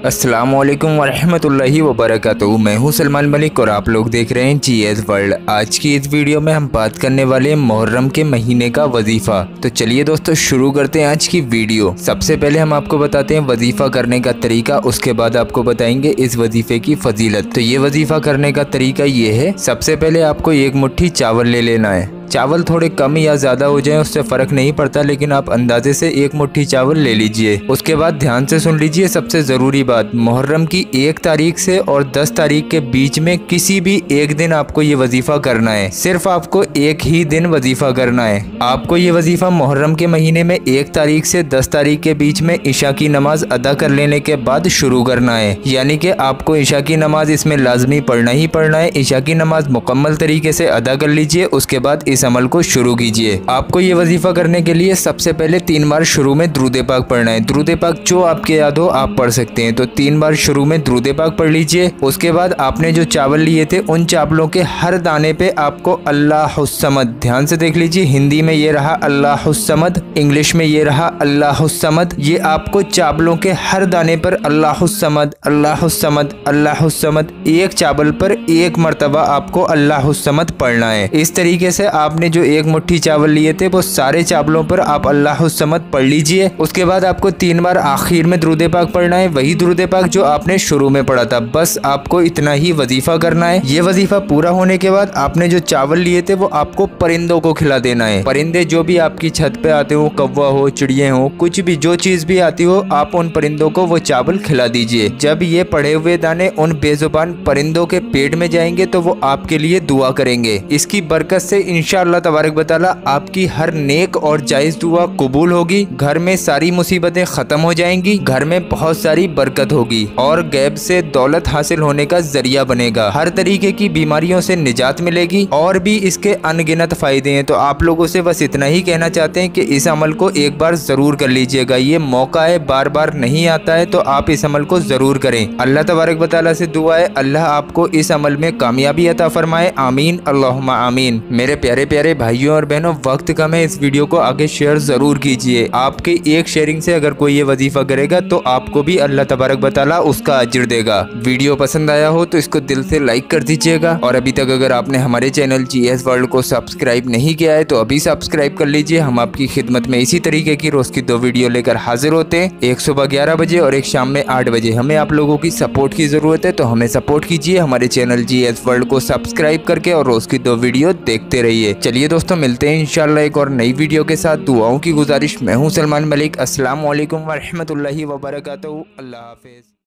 अस्सलामुअलैकुम वरहमतुल्लाहि वबरकातुहू। मैं हूं सलमान मलिक और आप लोग देख रहे हैं जीएस वर्ल्ड। आज की इस वीडियो में हम बात करने वाले हैं मुहर्रम के महीने का वजीफ़ा। तो चलिए दोस्तों शुरू करते हैं आज की वीडियो। सबसे पहले हम आपको बताते हैं वजीफ़ा करने का तरीका, उसके बाद आपको बताएंगे इस वजीफ़े की फजीलत। तो ये वजीफ़ा करने का तरीका ये है, सबसे पहले आपको एक मुट्ठी चावल ले लेना है। चावल थोड़े कम या ज़्यादा हो जाए उससे फ़र्क नहीं पड़ता, लेकिन आप अंदाजे से एक मुट्ठी चावल ले लीजिए। उसके बाद ध्यान से सुन लीजिए सबसे ज़रूरी बात, मुहर्रम की 1 तारीख से और 10 तारीख के बीच में किसी भी एक दिन आपको ये वजीफ़ा करना है। सिर्फ आपको एक ही दिन वजीफ़ा करना है। आपको ये वजीफ़ा मुहर्रम के महीने में 1 तारीख से 10 तारीख के बीच में इशा की नमाज अदा कर लेने के बाद शुरू करना है। यानी कि आपको इशा की नमाज इसमें लाजमी पढ़ना ही पढ़ना है। इशा की नमाज मुकम्मल तरीके से अदा कर लीजिए, उसके बाद इस अमल को शुरू कीजिए। आपको ये वजीफा करने के लिए सबसे पहले 3 बार शुरू में दुरूद पाक पढ़ना है। दुरूद पाक जो आपके याद हो आप पढ़ सकते हैं। तो 3 बार शुरू में दुरूद पाक पढ़ लीजिए। उसके बाद आपने जो चावल लिए थे उन चावलों के हर दाने पे आपको अल्लाहुस्समद, ध्यान से देख लीजिए, हिंदी में ये रहा अल्लाहुस्समद, इंग्लिश में ये रहा अल्लाहुस्समद। ये आपको चावलों के हर दाने पर अल्लाहुस्समद अल्लाहुस्समद अल्लाहुस्समद, एक चावल पर एक मरतबा आपको अल्लाहुस्समद पढ़ना है। इस तरीके से आपने जो एक मुट्ठी चावल लिए थे वो सारे चावलों पर आप अल्लाहुस्समद पढ़ लीजिए। उसके बाद आपको 3 बार आखिर में दुरूद पाक पढ़ना है, वही दुरूद पाक जो आपने शुरू में पढ़ा था। बस आपको इतना ही वजीफा करना है। ये वजीफा पूरा होने के बाद आपने जो चावल लिए थे वो आपको परिंदों को खिला देना है। परिंदे जो भी आपकी छत पे आते हो, कौवा हो, चिड़िया हो, कुछ भी जो चीज भी आती हो, आप उन परिंदों को वो चावल खिला दीजिए। जब ये पड़े हुए दाने उन बेजुबान परिंदों के पेट में जाएंगे तो वो आपके लिए दुआ करेंगे। इसकी बरकत से इंशाअल्लाह तबारक व तआला आपकी हर नेक और जायज दुआ कबूल होगी। घर में सारी मुसीबतें खत्म हो जाएंगी, घर में बहुत सारी बरकत होगी और गैब से दौलत हासिल होने का जरिया बनेगा। हर तरीके की बीमारियों से निजात मिलेगी और भी इसके अनगिनत फायदे हैं। तो आप लोगों से बस इतना ही कहना चाहते हैं कि इस अमल को एक बार जरूर कर लीजिएगा। ये मौका है, बार बार नहीं आता है, तो आप इस अमल को जरूर करें। अल्लाह तबारक व तआला से दुआ है अल्लाह आपको इस अमल में कामयाबी अता फरमाए। आमीन अल्लाहुम्मा आमीन। मेरे प्यारे प्यारे भाइयों और बहनों, वक्त कम है, इस वीडियो को आगे शेयर जरूर कीजिए। आपके एक शेयरिंग से अगर कोई ये वजीफा करेगा तो आपको भी अल्लाह तबारक व तआला उसका अजर देगा। वीडियो पसंद आया हो तो इसको दिल से लाइक कर दीजिएगा और अभी तक अगर आपने हमारे चैनल जीएस वर्ल्ड को सब्सक्राइब नहीं किया है तो अभी सब्सक्राइब कर लीजिए। हम आपकी खिदमत में इसी तरीके की रोज की 2 वीडियो लेकर हाजिर होते हैं, एक सुबह 11 बजे और एक शाम में 8 बजे। हमें आप लोगों की सपोर्ट की जरूरत है, तो हमें सपोर्ट कीजिए हमारे चैनल जीएस वर्ल्ड को सब्सक्राइब करके और रोज की 2 वीडियो देखते रहिए। चलिए दोस्तों मिलते हैं इंशाल्लाह एक और नई वीडियो के साथ। दुआओं की गुजारिश, मैं हूं सलमान मलिक। अस्सलाम वालेकुम वरहमतुल्लाहि वबरकातुहू। अल्लाह हाफिज।